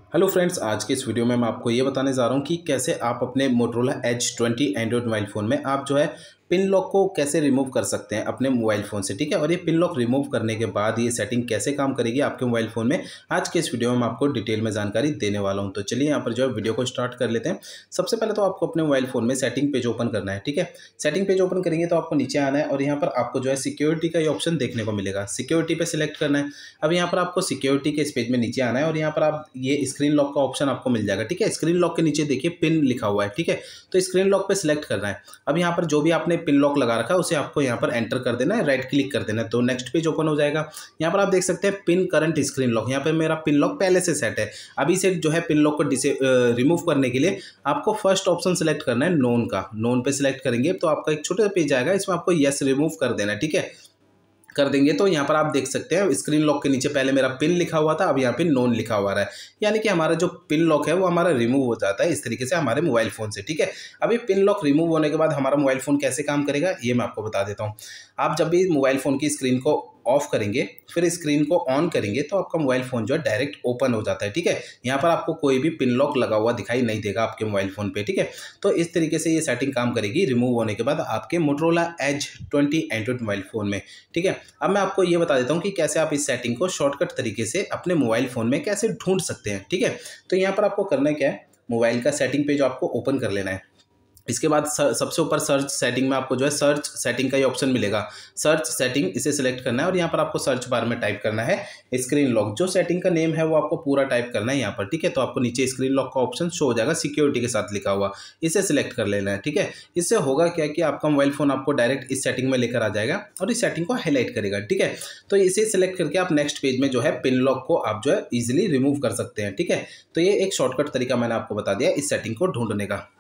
Hello friends, आज के इस वीडियो में मैं आपको ये बताने जा रहा हूँ कि कैसे आप अपने Motorola Edge 20 Android mobile phone में आप जो है पिन लॉक को कैसे रिमूव कर सकते हैं अपने मोबाइल फ़ोन से। ठीक है, और ये पिन लॉक रिमूव करने के बाद ये सेटिंग कैसे काम करेगी आपके मोबाइल फ़ोन में, आज के इस वीडियो में मैं आपको डिटेल में जानकारी देने वाला हूँ। तो चलिए यहाँ पर जो है वीडियो को स्टार्ट कर लेते हैं। सबसे पहले तो आपको अपने मोबाइल फ़ोन में सेटिंग पेज ओपन करना है। ठीक है, सेटिंग पेज ओपन करेंगे तो आपको नीचे आना है और यहाँ पर आपको जो है सिक्योरिटी का ये ऑप्शन देखने को मिलेगा। सिक्योरिटी पे सिलेक्ट करना है। अब यहाँ पर आपको सिक्योरिटी के इस पेज में नीचे आना है और यहाँ पर आप ये स्क्रीन लॉक का ऑप्शन आपको मिल जाएगा। ठीक है, स्क्रीन लॉक के नीचे देखिए पिन लिखा हुआ है। ठीक है, तो स्क्रीन लॉक पे सिलेक्ट करना है। अब यहाँ पर जो भी आपने पिन लॉक लगा रखा है उसे आपको यहाँ पर एंटर कर देना है, राइट क्लिक कर देना है, तो नेक्स्ट पेज ओपन हो जाएगा। यहाँ पर आप देख सकते हैं पिन करंट स्क्रीन लॉक, यहाँ पे मेरा पिन लॉक पहले से सेट है। अभी से जो है पिन लॉक को रिमूव करने के लिए आपको फर्स्ट ऑप्शन सेलेक्ट करना है नोन का। नोन पे सिलेक्ट करेंगे तो आपका एक छोटा पेज आएगा, इसमें आपको यस रिमूव कर देना है। ठीक है, कर देंगे तो यहाँ पर आप देख सकते हैं स्क्रीन लॉक के नीचे पहले मेरा पिन लिखा हुआ था, अब यहाँ पे नोन लिखा हुआ है, यानी कि हमारा जो पिन लॉक है वो हमारा रिमूव हो जाता है इस तरीके से हमारे मोबाइल फ़ोन से। ठीक है, अभी पिन लॉक रिमूव होने के बाद हमारा मोबाइल फ़ोन कैसे काम करेगा ये मैं आपको बता देता हूँ। आप जब भी मोबाइल फ़ोन की स्क्रीन को ऑफ करेंगे फिर स्क्रीन को ऑन करेंगे तो आपका मोबाइल फ़ोन जो है डायरेक्ट ओपन हो जाता है। ठीक है, यहाँ पर आपको कोई भी पिन लॉक लगा हुआ दिखाई नहीं देगा आपके मोबाइल फ़ोन पे। ठीक है, तो इस तरीके से ये सेटिंग काम करेगी रिमूव होने के बाद आपके Motorola Edge 20 Android mobile phone में। ठीक है, अब मैं आपको ये बता देता हूँ कि कैसे आप इस सेटिंग को शॉर्टकट तरीके से अपने मोबाइल फ़ोन में कैसे ढूंढ सकते हैं। ठीक है, तो यहाँ पर आपको करना क्या है, मोबाइल का सेटिंग पेज आपको ओपन कर लेना है। इसके बाद सबसे ऊपर सर्च सेटिंग में आपको जो है सर्च सेटिंग का ये ऑप्शन मिलेगा। सर्च सेटिंग इसे सिलेक्ट करना है और यहाँ पर आपको सर्च बार में टाइप करना है स्क्रीन लॉक। जो सेटिंग का नेम है वो आपको पूरा टाइप करना है यहाँ पर। ठीक है, तो आपको नीचे स्क्रीन लॉक का ऑप्शन शो हो जाएगा सिक्योरिटी के साथ लिखा हुआ, इसे सिलेक्ट कर लेना है। ठीक है, इससे होगा क्या कि आपका मोबाइल फ़ोन आपको डायरेक्ट इस सेटिंग में लेकर आ जाएगा और इस सेटिंग को हाईलाइट करेगा। ठीक है, तो इसे सिलेक्ट करके आप नेक्स्ट पेज में जो है पिन लॉक को आप जो है ईजिली रिमूव कर सकते हैं। ठीक है, तो ये एक शॉर्टकट तरीका मैंने आपको बता दिया इस सेटिंग को ढूंढने का।